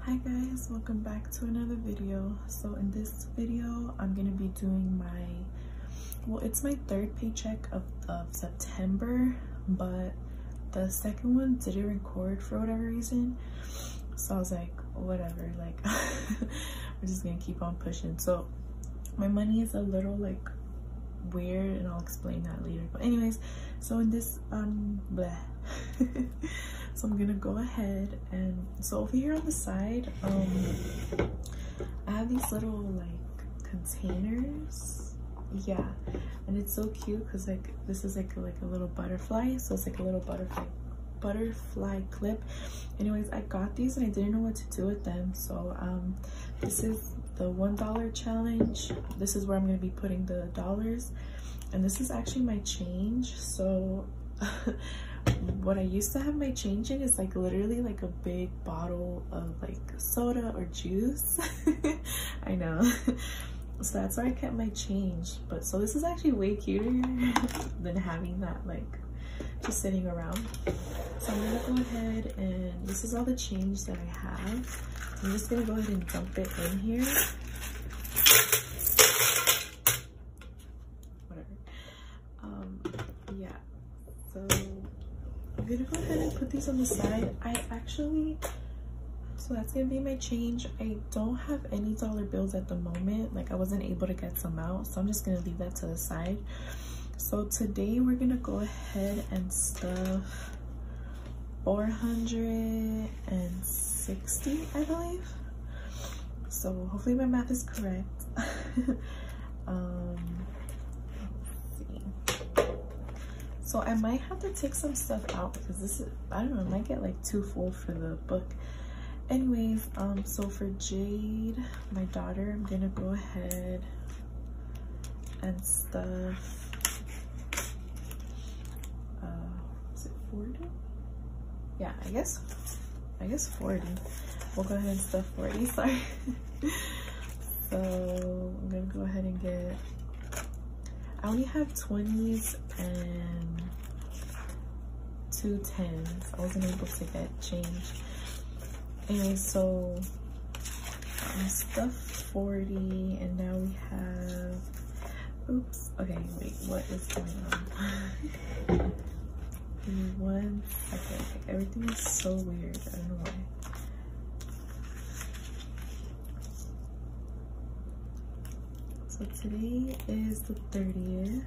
Hi guys, welcome back to another video. So in this video I'm gonna be doing it's my third paycheck of September, but the second one didn't record for whatever reason, so I was like, whatever, like we're just gonna keep on pushing. So my money is a little like weird and I'll explain that later, but anyways, so in this so I'm gonna go ahead and so over here on the side I have these little like containers, yeah, and it's so cute because like this is like a little butterfly, so it's like a little butterfly clip. Anyways, I got these and I didn't know what to do with them, so this is the $1 challenge. This is where I'm going to be putting the dollars, and this is actually my change. So what I used to have my change in is like literally like a big bottle of like soda or juice. I know. So that's where I kept my change, but so this is actually way cuter than having that like just sitting around. So I'm gonna go ahead and this is all the change that I have. I'm just gonna go ahead and dump it in here. Whatever. Yeah, so I'm gonna go ahead and put these on the side. So that's gonna be my change. I don't have any dollar bills at the moment. Like I wasn't able to get some out, so I'm just gonna leave that to the side. So today we're gonna go ahead and stuff 460, I believe. So hopefully my math is correct. Let's see. So I might have to take some stuff out because this is, I don't know, I might get like too full for the book. Anyways, so for Jade, my daughter, I'm gonna go ahead and stuff is it 40? Yeah, I guess 40. We'll go ahead and stuff 40, sorry. So I'm gonna go ahead and get, I only have 20s and 2 10s. I wasn't able to get change. Anyway, so stuff 40, and now we have, oops, okay, wait, what is going on? Give me 1 second. Okay, everything is so weird, I don't know why. So today is the 30th.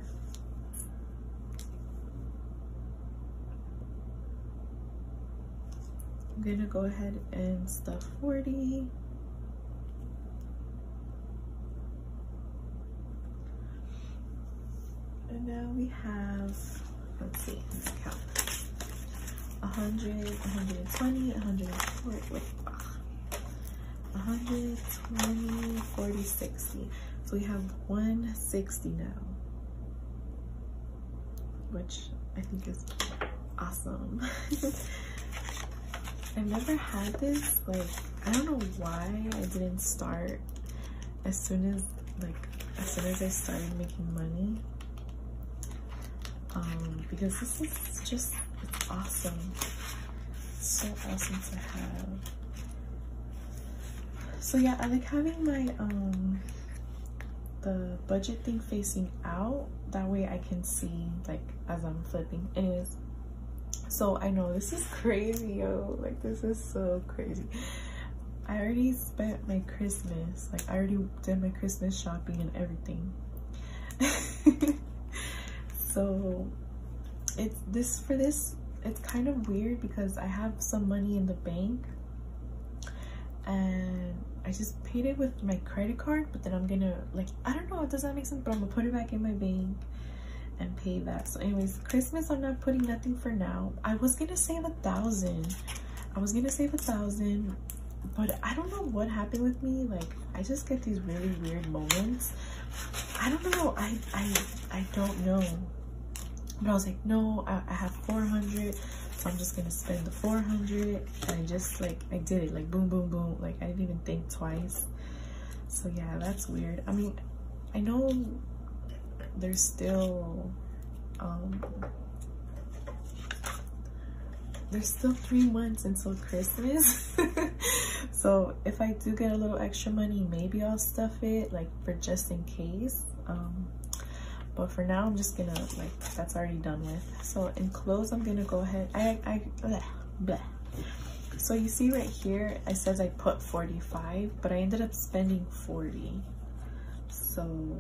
I'm gonna go ahead and stuff 40. And now we have, let's see, let's count. 100, 120, 140, wait, 120, 40, 60. So we have 160 now, which I think is awesome. I've never had this, like, I don't know why I didn't start as soon as I started making money. Because this is just, it's awesome. It's so awesome to have. So yeah, I like having my, the budget thing facing out. That way I can see, like, as I'm flipping. Anyways. So I know this is crazy, yo, like this is so crazy. I already spent my Christmas, like I already did my Christmas shopping and everything. So it's kind of weird because I have some money in the bank and I just paid it with my credit card, but then I'm gonna, like, I don't know, does that make sense? But I'm gonna put it back in my bank and pay that. So anyways, Christmas I'm not putting nothing for now. I was gonna save 1,000. I was gonna save 1,000, but I don't know what happened with me. Like I just get these really weird moments. I don't know. I don't know. But I was like, no, I have 400, so I'm just gonna spend the 400. And I just like, I did it like boom, boom, boom. Like I didn't even think twice. So yeah, that's weird. I mean, I know there's still there's still 3 months until Christmas. So if I do get a little extra money, maybe I'll stuff it, like, for just in case. But for now, I'm just gonna, like, that's already done with. So in clothes, I'm gonna go ahead. Blah. So you see right here, it says I put 45, but I ended up spending 40. So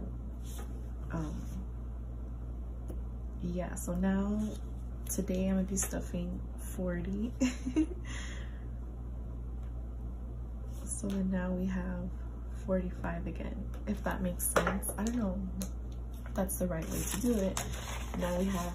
yeah, so now today I'm gonna be stuffing 40. So then now we have 45 again, if that makes sense. I don't know if that's the right way to do it. Now we have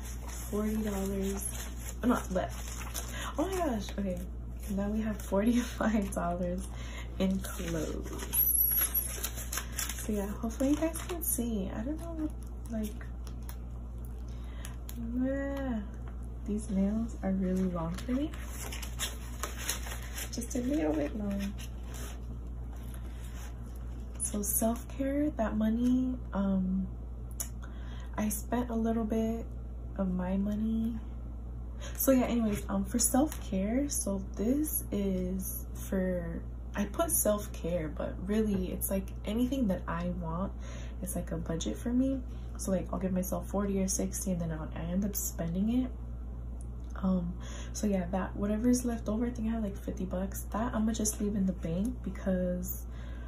$40, not left. Oh my gosh, okay. Now we have $45 in clothes. So yeah, hopefully you guys can see. I don't know, like, these nails are really long for me. Just a little bit long. So self-care, that money, I spent a little bit of my money. So yeah, anyways, for self-care, so this is for, I put self-care, but really it's like anything that I want. It's like a budget for me. So like I'll give myself 40 or 60 and then I end up spending it. So yeah, that whatever is left over, I think I have like 50 bucks. That I'm gonna just leave in the bank because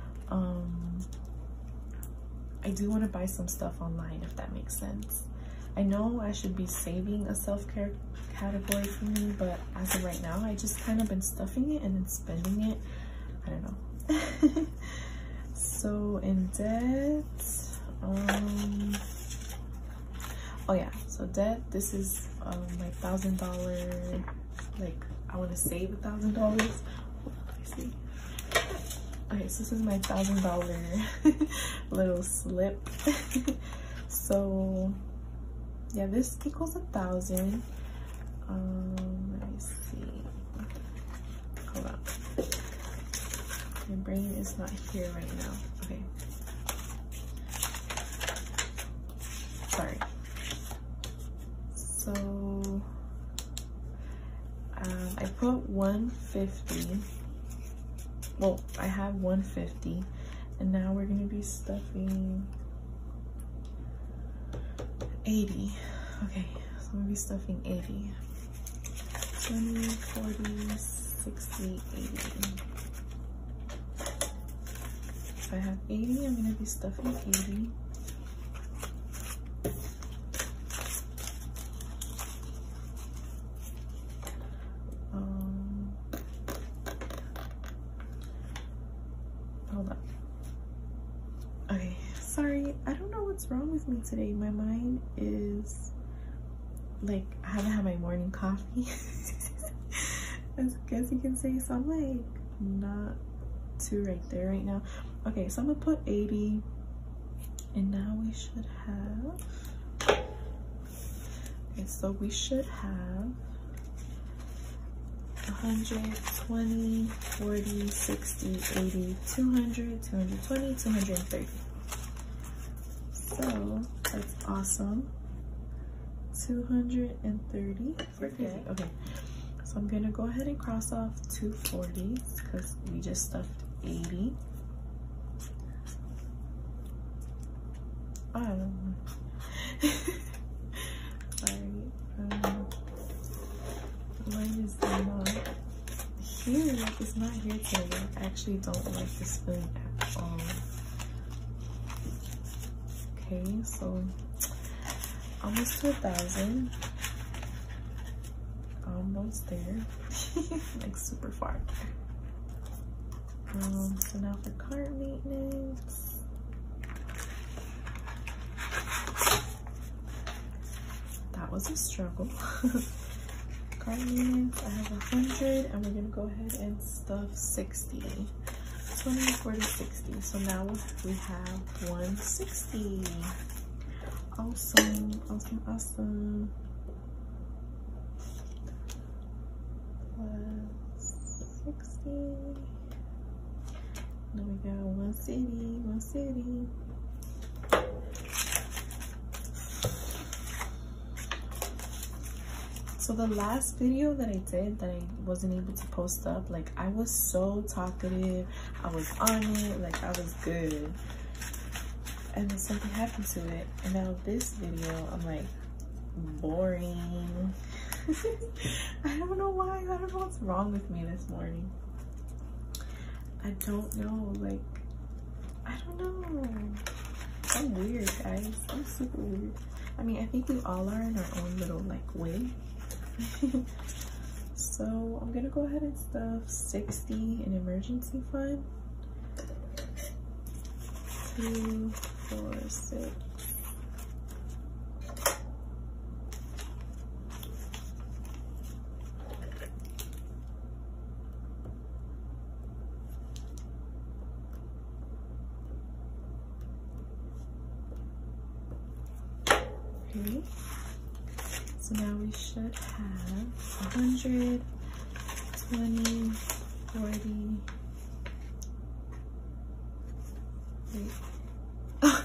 I do want to buy some stuff online, if that makes sense. I know I should be saving a self-care category for me, but as of right now, I just kind of been stuffing it and then spending it. I don't know. So in debt, oh yeah, so debt, this is my $1,000, like I want to save $1,000. Let me see. Okay, so this is my $1,000 little slip. So yeah, this equals 1,000. Let me see. Hold on. My brain is not here right now. Okay. Sorry. So I put 150. Well, I have 150, and now we're gonna be stuffing 80. Okay, so I'm gonna be stuffing 80. 20, 40, 60, 80. If I have 80, I'm gonna be stuffing 80. Hold up. Okay, sorry, I don't know what's wrong with me today. My mind is like, I haven't had my morning coffee. As you can see, so I'm like not too right there right now. Okay, so I'm gonna put 80, and now we should have, okay, so we should have 120, 40, 60, 80, 200, 220, 230. So that's awesome. 230. Okay, so I'm gonna go ahead and cross off 240 because we just stuffed 80. I don't know. Sorry. Mine is not here. Like, it's not here today. I actually don't like this feeling at all. Okay, so almost to 1,000. Almost there. Like super far. So now for car maintenance. That was a struggle. Car maintenance, I have 100, and we're gonna go ahead and stuff 60. 20, 40, 60. So now we have 160. Awesome, awesome, awesome. Plus 60. Now we got 160. So the last video that I did that I wasn't able to post up, like I was so talkative, I was on it, like I was good, and then something happened to it, and now this video I'm like boring. I don't know why. I don't know what's wrong with me this morning. I don't know, like I don't know. I'm weird, guys. I'm super weird. I mean, I think we all are in our own little like way. So I'm gonna go ahead and stuff 60 in emergency fund. 2, 4, 6. Okay. So now we should have 100, 20, 40. Wait. Okay.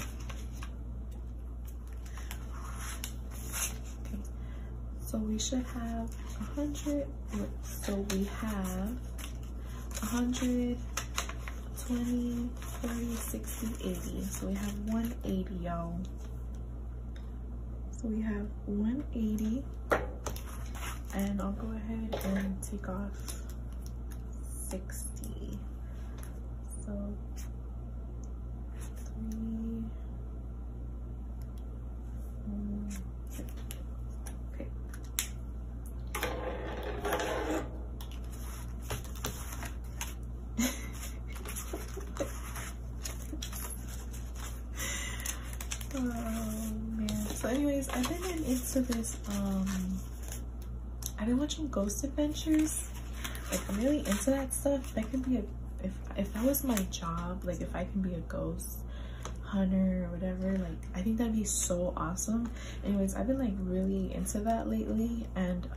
So we should have 100. So we have 100, 20, 40, 60, 80. So we have 180, y'all. So we have 180, and I'll go ahead and take off 60. So 3, 4, okay. Oh man. So anyways, I've been into this I've been watching Ghost Adventures. Like I'm really into that stuff. That can be a if that was my job, like if I can be a ghost hunter or whatever, like I think that'd be so awesome. Anyways, I've been like really into that lately, and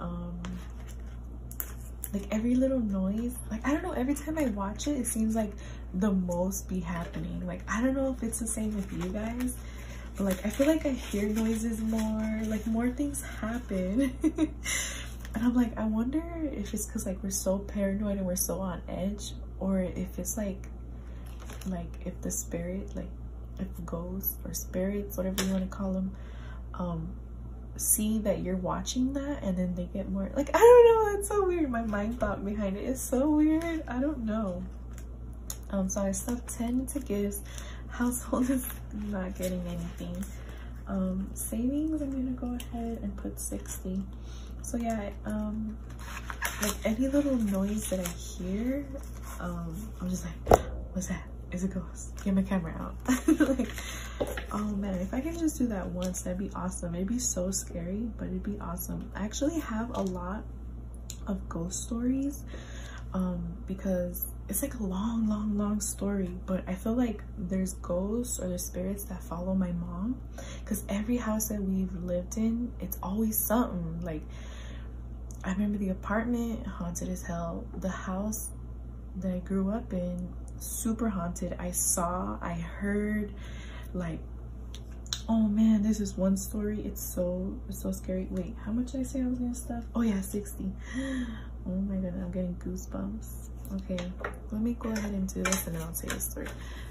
like every little noise, like I don't know, every time I watch it, it seems like the most be happening. Like I don't know if it's the same with you guys, but like I feel like I hear noises more, like more things happen. And I'm like, I wonder if it's because like we're so paranoid and we're so on edge, or if it's like if the spirit, like if ghosts or spirits, whatever you want to call them, see that you're watching that, and then they get more like, I don't know, that's so weird. My mind thought behind it is so weird. I don't know. So I stuffed 10 into gifts. Household is not getting anything. Savings, I'm gonna go ahead and put 60. So yeah, like any little noise that I hear, I'm just like, what's that? Is a ghost? Get my camera out. Like, oh man, if I can just do that once, that'd be awesome. It'd be so scary, but it'd be awesome. I actually have a lot of ghost stories, because it's like a long story, but I feel like there's ghosts or there's spirits that follow my mom, because every house that we've lived in, it's always something. Like I remember the apartment, haunted as hell. The house that I grew up in, super haunted. I heard, like, oh man, this is one story. It's so scary. Wait, how much did I say I was gonna stuff? Oh yeah, 60. Oh my god, I'm getting goosebumps. Okay, let me go ahead and do this and then I'll tell you the story.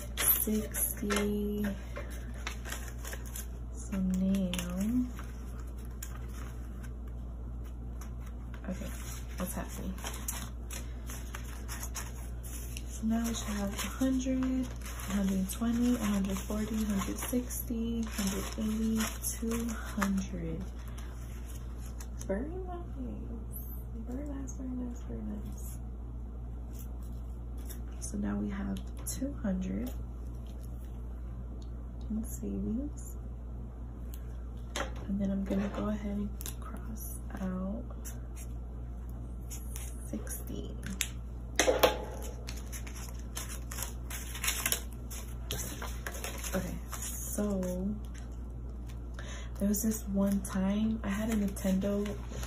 60. So now, okay, what's happening? So now we should have 100, 120, 140, 160, 180, 200. Very nice. Very nice, very nice, very nice. So now we have 200 in savings. And then I'm gonna go ahead and cross out 60. Okay, so there was this one time I had a Nintendo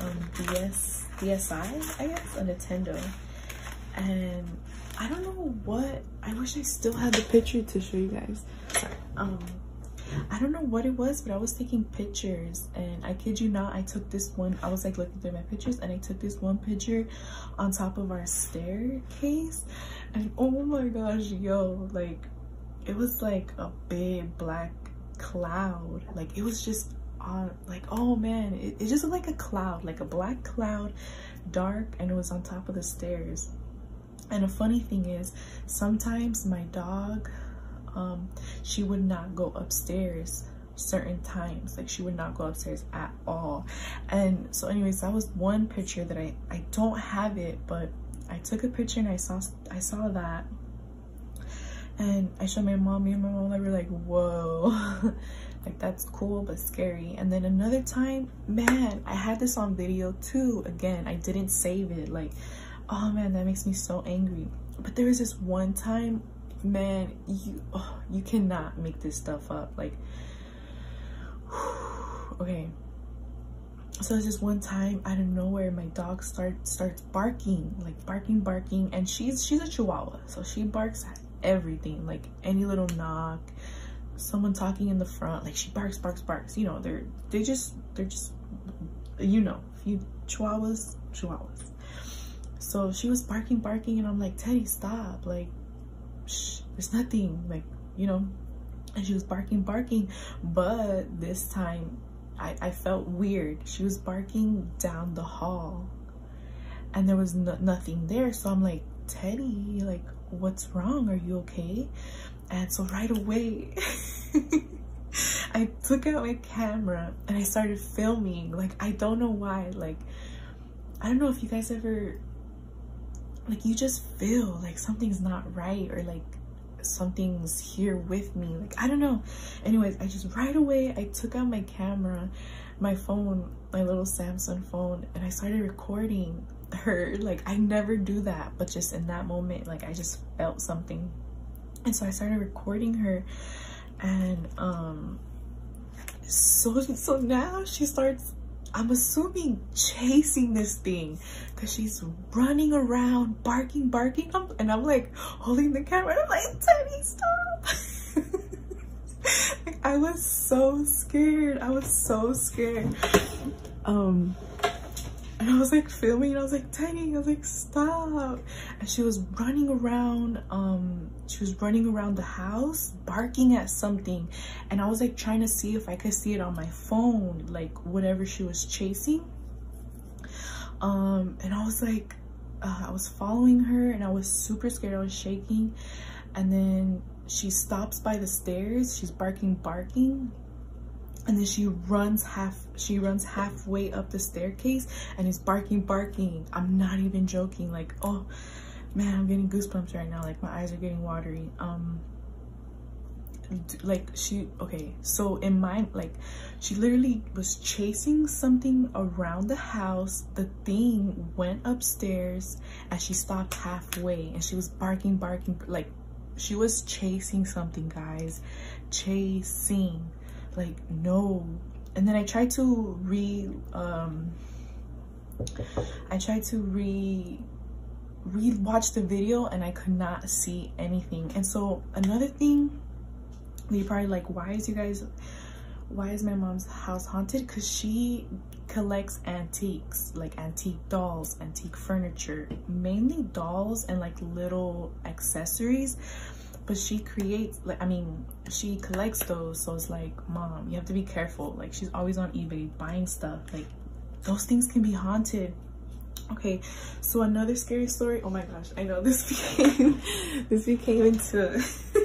DSi, I guess, a Nintendo, and I don't know what, I wish I still had the picture to show you guys. Sorry. I don't know what it was, but I was taking pictures, and I kid you not, I took this one. I was like looking through my pictures, and I took this one picture on top of our staircase, and oh my gosh, yo, like it was like a big black cloud. Like it was just on, like, oh man, it just looked like a cloud, like a black cloud, dark, and it was on top of the stairs. And a funny thing is, sometimes my dog, she would not go upstairs certain times. Like she would not go upstairs at all. And so anyways, that was one picture that I don't have it, but I took a picture and I saw that, and I showed my mom. Me and my mom were like, whoa. Like that's cool but scary. And then another time, man, I had this on video too. Again, I didn't save it. Like, oh man, that makes me so angry. But there was this one time, man, you cannot make this stuff up. Like, okay, so there's this one time out of nowhere, my dog starts barking, like barking, and she's a Chihuahua, so she barks at everything, like any little knock, someone talking in the front, like she barks. You know, they're just you know, few Chihuahuas. So she was barking, and I'm like, Teddy, stop, like, shh, there's nothing, like, you know. And she was barking, but this time I felt weird. She was barking down the hall, and there was nothing there. So I'm like, Teddy, like, what's wrong? Are you okay? And so right away, I took out my camera and I started filming. Like, I don't know why. Like, I don't know if you guys ever, like, you just feel like something's not right, or like something's here with me. Like, I don't know. Anyways, I just right away, I took out my camera, my phone, my little Samsung phone, and I started recording her. Like, I never do that, but just in that moment, like, I just felt something. And so I started recording her, and so now she starts, I'm assuming, chasing this thing, because she's running around barking, and I'm like holding the camera, and I'm like, Teddy, stop. Like, I was so scared. And I was like filming, and I was like, Teddy, I was like, stop. And she was running around, the house, barking at something. And I was like trying to see if I could see it on my phone, like whatever she was chasing. And I was like, I was following her, and I was super scared. I was shaking. And then she stops by the stairs. She's barking. And then she runs halfway up the staircase and is barking. I'm not even joking. Like, oh man, I'm getting goosebumps right now. Like, my eyes are getting watery. Like, so in my, like, she literally was chasing something around the house. The thing went upstairs and she stopped halfway, and she was barking. Like, she was chasing something, guys. Chasing. Like, no. And then I tried to re-watch the video, and I could not see anything. And so another thing, you're probably like, why is my mom's house haunted? Because she collects antiques, like antique dolls, antique furniture, mainly dolls and like little accessories. But she creates, like, I mean, she collects those. So it's like, Mom, you have to be careful. Like, she's always on eBay buying stuff. Like, those things can be haunted. Okay, so another scary story. Oh my gosh, I know this became into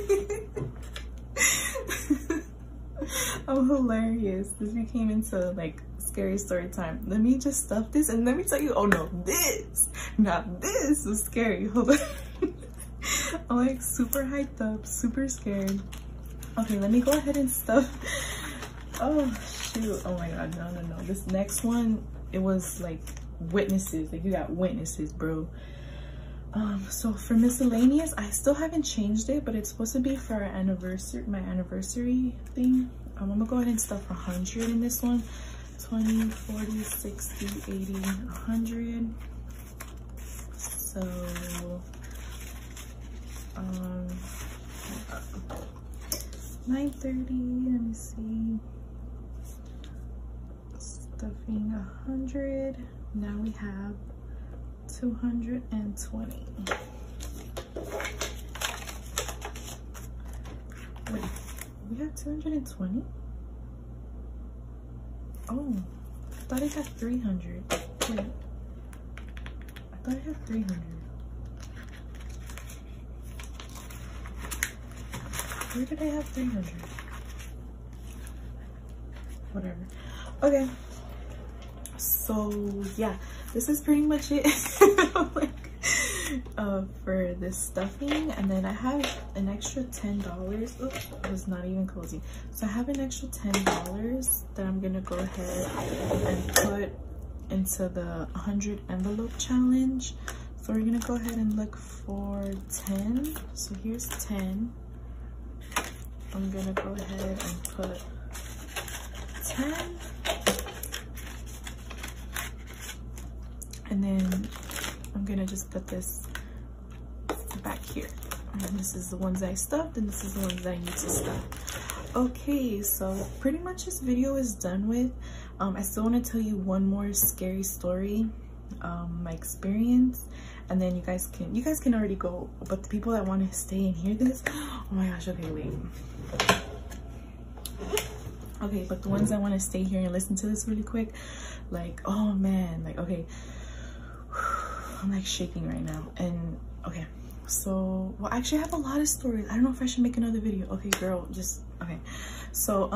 I'm hilarious. This became into like scary story time. Let me just stuff this, and let me tell you, oh no, this is scary. Hold on. I'm like super hyped up, super scared. Okay, let me go ahead and stuff. Oh shoot, oh my god, no. This next one, it was like witnesses. Like, you got witnesses, bro. So for miscellaneous, I still haven't changed it, but it's supposed to be for our anniversary, my anniversary thing. I'm gonna go ahead and stuff 100 in this one. 20, 40, 60, 80, 100. So 930. Let me see. Stuffing 100. Now we have 220. Wait, we have 220? Oh, I thought I had 300. Wait, I thought I had 300. Where did I have 300? Whatever. Okay. So yeah, this is pretty much it. Like, for this stuffing. And then I have an extra $10. Oops, it was not even closing. So I have an extra $10 that I'm gonna go ahead and put into the 100 envelope challenge. So we're gonna go ahead and look for 10. So here's 10. I'm gonna go ahead and put 10. And then I'm gonna just put this back here. And this is the ones I stuffed, and this is the ones I need to stuff. Okay, so pretty much this video is done with. I still want to tell you one more scary story, my experience, and then you guys can already go. But the people that want to stay and hear this, oh my gosh, okay, wait. Okay, but the ones that want to stay here and listen to this really quick, like, oh man, like, okay. I'm like shaking right now. And okay, so well, actually I have a lot of stories. I don't know if I should make another video. Okay, girl, just okay. So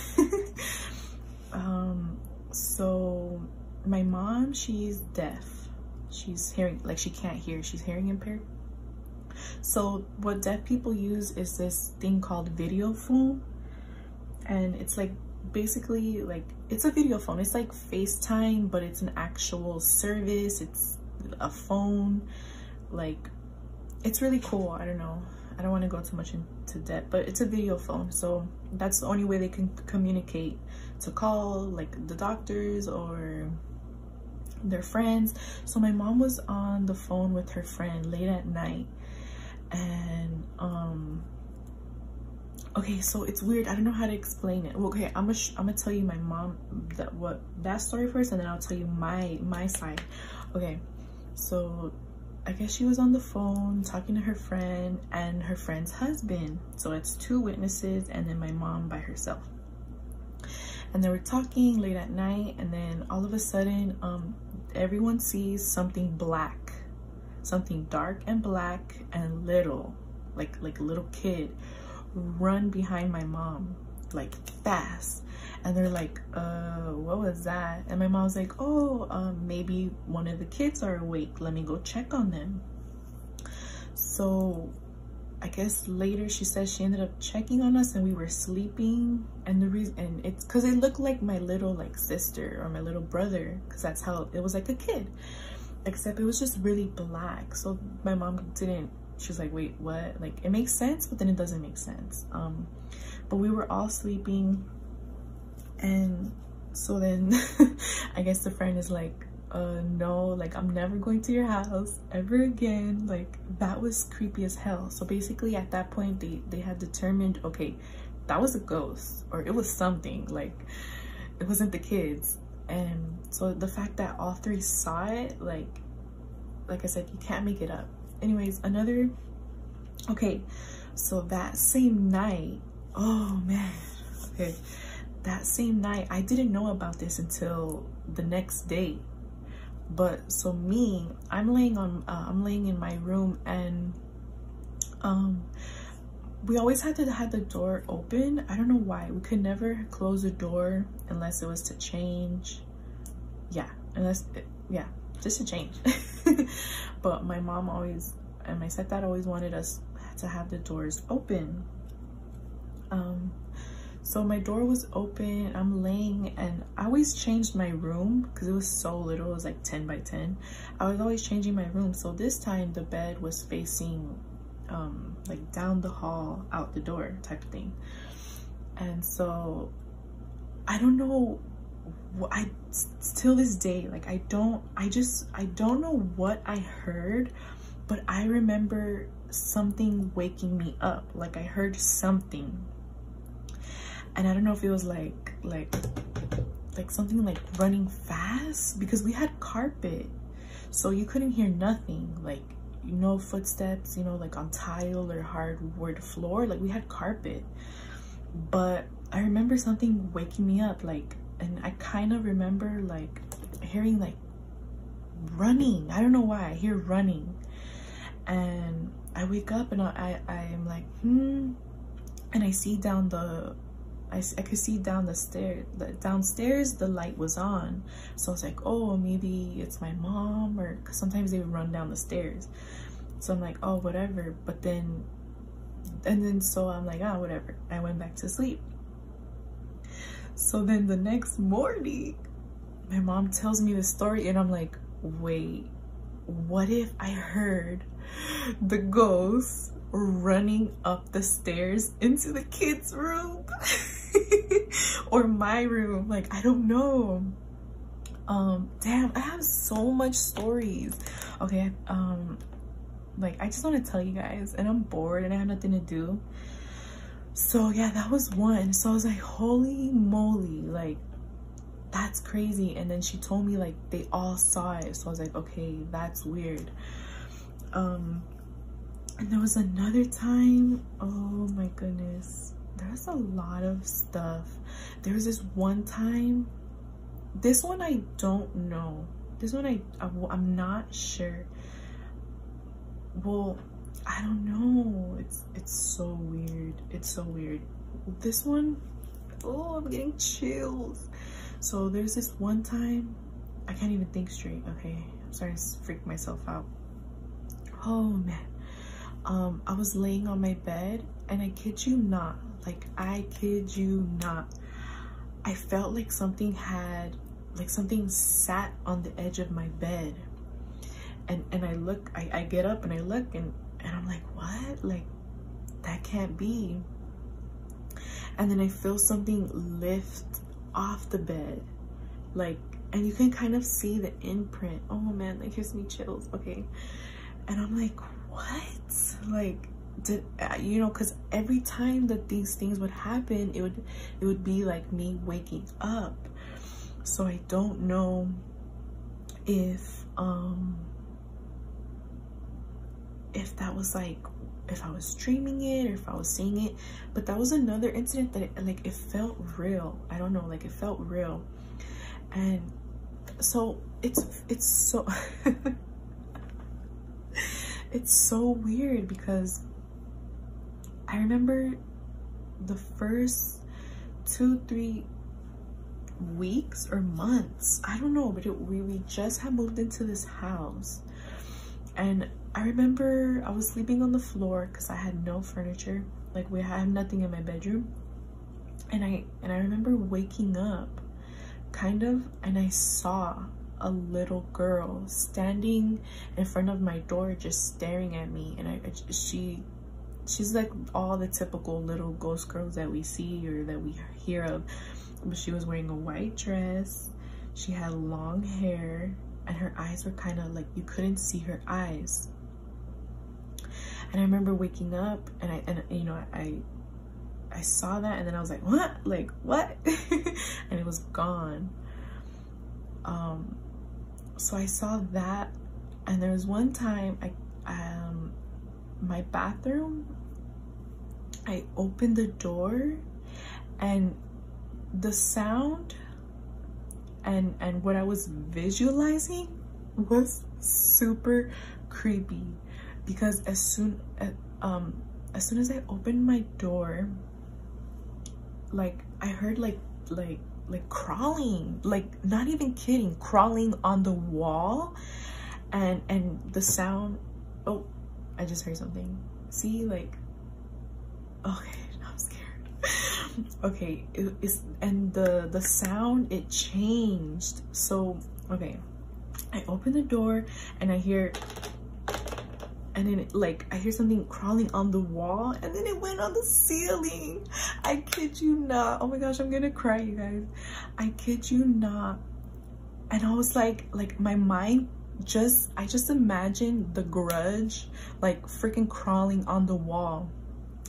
so my mom, she's deaf. She's hearing, like, she can't hear. She's hearing impaired. So what deaf people use is this thing called video phone, and it's like basically like it's a video phone. It's like FaceTime, but it's an actual service. It's a phone. Like, it's really cool. I don't know, I don't want to go too much into depth, but it's a video phone. So that's the only way they can communicate, to call like the doctors or their friends. So my mom was on the phone with her friend late at night, and okay, so it's weird. I don't know how to explain it. Well, okay, I'm gonna tell you my mom that story first, and then I'll tell you my side. Okay, so I guess she was on the phone talking to her friend and her friend's husband. So it's two witnesses and then my mom by herself. And they were talking late at night, and then all of a sudden, everyone sees something black, something dark and black and little, like a little kid, run behind my mom, like fast. And they're like, what was that? And my mom's like, oh, maybe one of the kids are awake. Let me go check on them. So I guess later she said she ended up checking on us and we were sleeping. And the reason, and it's because it looked like my little like sister or my little brother, because that's how it was, like a kid, except it was just really black. So my mom didn't, she was like, wait, what? Like, it makes sense, but then it doesn't make sense. But we were all sleeping. And so then I guess the friend is like, no, like, I'm never going to your house ever again. Like, that was creepy as hell. So basically at that point they had determined, okay, that was a ghost, or it was something, like, it wasn't the kids. And so the fact that all three saw it, like I said, you can't make it up. Anyways, okay, so that same night, oh man, okay, that same night, I didn't know about this until the next day. But so me, I'm laying in my room, and we always had to have the door open. I don't know why. We could never close the door unless it was to change. Yeah, just to change. But my mom always, and my stepdad always wanted us to have the doors open. So my door was open, I'm laying, and I always changed my room because it was so little. It was like 10 by 10. I was always changing my room. So this time the bed was facing like down the hall, out the door type of thing. And so I don't know, till this day, like, I don't know what I heard, but I remember something waking me up. Like, I heard something. And I don't know if it was like something like running fast, because we had carpet, so you couldn't hear nothing, like, you know, footsteps, you know, like on tile or hardwood floor. Like, we had carpet. But I remember something waking me up, like, and I kind of remember like hearing like running. I don't know why I hear running, and I wake up and I'm like, and I see down the I could see down the stairs. Downstairs the light was on, so I was like, oh, maybe it's my mom, or cause sometimes they would run down the stairs. So I'm like, oh, whatever. But then, so I'm like, ah, whatever. I went back to sleep. So then the next morning, my mom tells me the story, and I'm like, wait, what if I heard the ghost running up the stairs into the kids' room? Or my room? Like, I don't know. Damn, I have so much stories. Okay, like, I just want to tell you guys, and I'm bored and I have nothing to do. So yeah, that was one. So I was like, holy moly, like, that's crazy. And then she told me like they all saw it, so I was like, okay, that's weird. And there was another time, oh my goodness, there's a lot of stuff. There was this one time, this one I don't know, this one I'm not sure. Well, I don't know, it's so weird, it's so weird. This one, oh, I'm getting chills. So there's this one time, I can't even think straight. Okay, I'm starting to freak myself out. Oh man, I was laying on my bed, and I kid you not, like, I kid you not, I felt like something sat on the edge of my bed. And I look, I get up and I look, and I'm like, what? Like, that can't be. And then I feel something lift off the bed, like, and you can kind of see the imprint. Oh man, that gives me chills. Okay, and I'm like, what? Like, did you know, because every time that these things would happen, it would be like me waking up. So I don't know if that was like, if I was dreaming it or if I was seeing it. But that was another incident that it felt real. I don't know, like, it felt real. And so it's so it's so weird, because I remember the first 2-3 weeks or months, I don't know, but we just had moved into this house, and I remember I was sleeping on the floor because I had no furniture. Like, I had nothing in my bedroom, and I remember waking up, kind of, and I saw a little girl standing in front of my door, just staring at me. And she's like all the typical little ghost girls that we see or that we hear of, but she was wearing a white dress, she had long hair, and her eyes were kind of like, you couldn't see her eyes. And I remember waking up, and you know, I saw that, and then I was like, what? Like, what? And it was gone. So I saw that, and there was one time my bathroom, I opened the door, and the sound and what I was visualizing was super creepy, because as soon as I opened my door, like, I heard like crawling, like, not even kidding, crawling on the wall, and the sound, oh, I just heard something. See, like, okay, I'm scared. Okay, and the sound, it changed. So okay, I open the door and I hear, and then I hear something crawling on the wall, and then it went on the ceiling. I kid you not. Oh my gosh, I'm gonna cry, you guys. I kid you not. And I was like my mind I just imagined The Grudge, like, freaking crawling on the wall.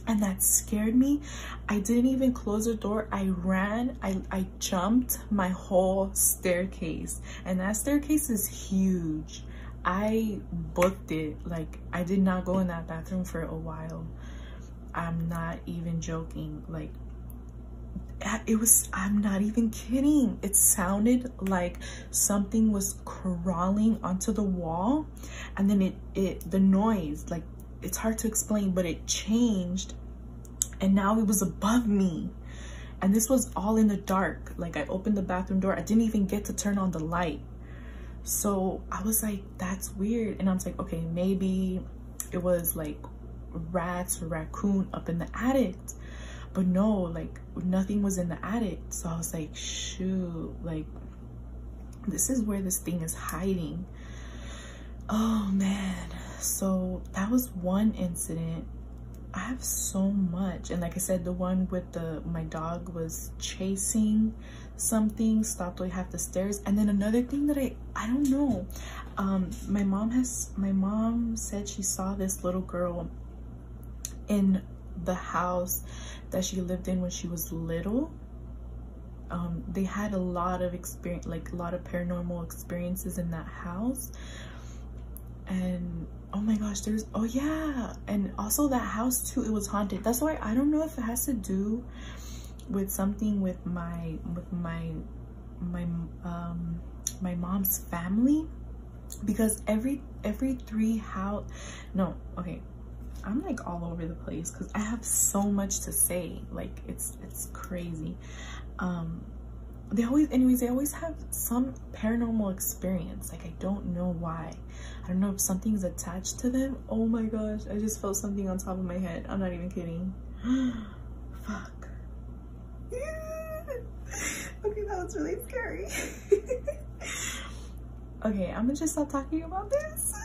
and that scared me. I didn't even close the door. I ran, I jumped my whole staircase, and that staircase is huge. I booked it. Like, I did not go in that bathroom for a while. I'm not even joking. Like, it was, I'm not even kidding, it sounded like something was crawling onto the wall, and then the noise, like, it's hard to explain, but it changed, and now it was above me, and this was all in the dark. Like, I opened the bathroom door, I didn't even get to turn on the light. So I was like, that's weird. And I was like, okay, maybe it was like rats or raccoon up in the attic. But no, like, nothing was in the attic. So I was like, shoot, like, this is where this thing is hiding. Oh man. So that was one incident. I have so much. And like I said, the one with my dog was chasing something, stopped like half the stairs. And then another thing that I don't know, my mom said she saw this little girl in the house that she lived in when she was little. They had a lot of experience, like a lot of paranormal experiences in that house. And oh my gosh, oh yeah, and also that house too, it was haunted. That's why I don't know if it has to do with something with my mom's family, because every 3 house, no, okay, I'm like all over the place because I have so much to say. Like, it's crazy. They always have some paranormal experience. Like, I don't know why. I don't know if something's attached to them. Oh my gosh, I just felt something on top of my head. I'm not even kidding. Fuck. Okay, that was really scary. Okay, I'm gonna just stop talking about this.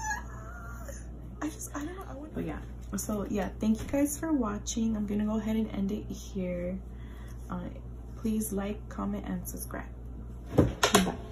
I don't know. But yeah, so yeah, thank you guys for watching. I'm gonna go ahead and end it here. Please like, comment, and subscribe. Bye.